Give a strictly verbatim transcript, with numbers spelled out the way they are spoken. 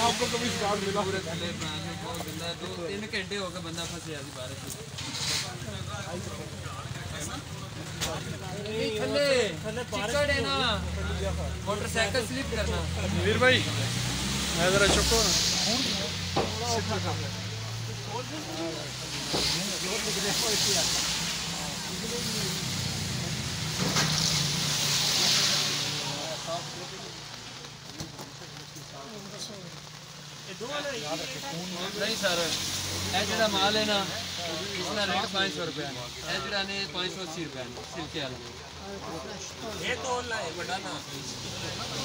आपको कभी स्टार्ट मिला? पूरे थले बहुत गंदा, दो तीन घंटे हो गए बंदा फंसे आज बारिश में। थले चिकड़ है ना, मोटरसाइकिल स्लिप करना। वीर भाई मैं जरा चुको ना। नहीं सर, ए जड़ा माल है ना इसका रेट पाँच सौ रुपया, ए जड़ा ने पाँच सौ अस्सी रुपया सिल्के वाला। ये तो बड़ा ना